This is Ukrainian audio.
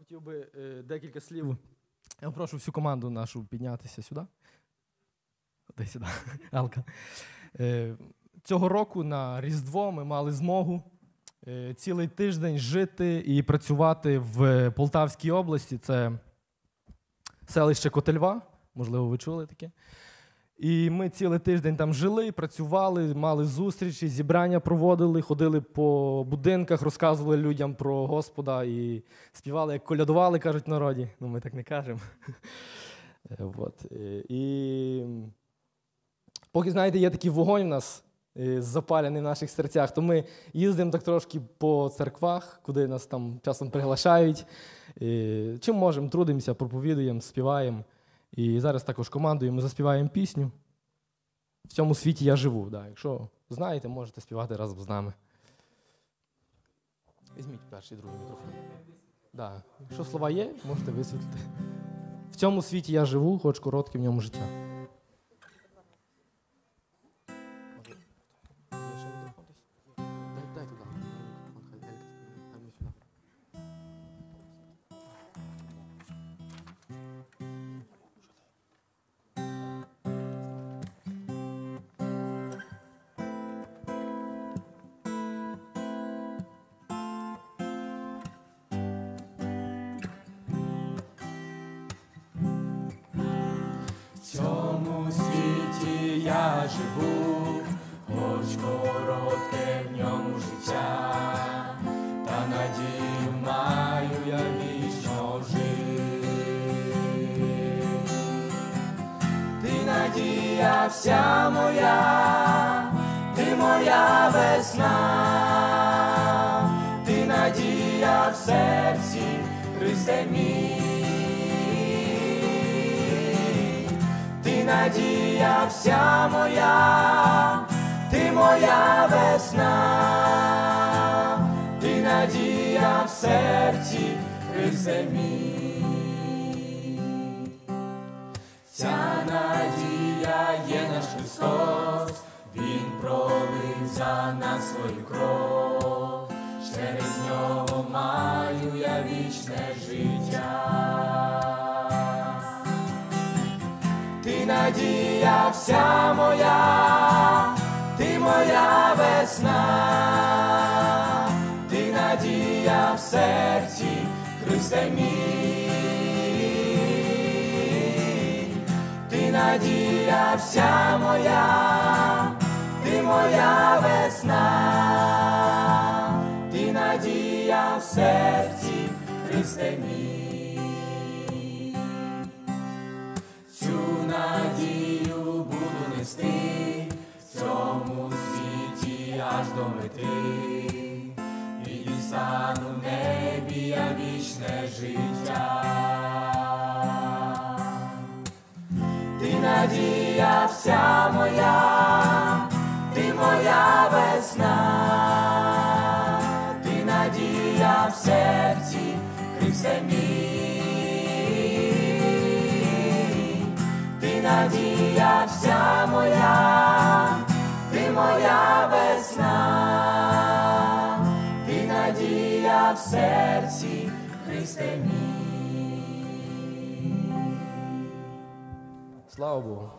хотів би декілька слів. Я прошу всю команду нашу піднятися сюди. Дай сюди, Алка. Цього року на Різдво ми мали змогу цілий тиждень жити і працювати в Полтавській області. Це селище Котельва, можливо, ви чули таке. І ми цілий тиждень там жили, працювали, мали зустрічі, зібрання проводили, ходили по будинках, розказували людям про Господа і співали, як колядували, кажуть в народі. Ну, ми так не кажемо. І поки, знаєте, є такий вогонь в нас, запалений в наших серцях, то ми їздимо так трошки по церквах, куди нас там часом приглашають. Чим можемо, трудимося, проповідуємо, співаємо. І зараз також командою ми заспіваємо пісню «В цьому світі я живу». Да, якщо знаєте, можете співати разом з нами. Візьміть перший, другий мікрофон. Да. Якщо слова є, можете висвітлити. «В цьому світі я живу, хоч коротке в ньому життя». Я живу, хоч коротке в ньому життя, та надію маю я вічно жити. Ти надія вся моя, ти моя весна, ти надія в серці, Христе мій. Ти надія вся моя, ти моя весна, ти надія в серці, Христе мій. Ця надія є наш Христос, Він пролив за нас свою кров, через нього маю я вічне життя. Ти надія вся моя, ти моя весна, ти надія в серці, Христе мій. Ти надія вся моя, ти моя весна, ти надія в серці, Христе мій. Цю надію буду нести в цьому світі аж до мети, і дістану в небі я вічне життя. Ти надія вся моя, ти моя весна, ти надія в серці, Христе мій. Ти надія вся моя, ти моя весна, ти надія в серці, Христе мій. Слава Богу.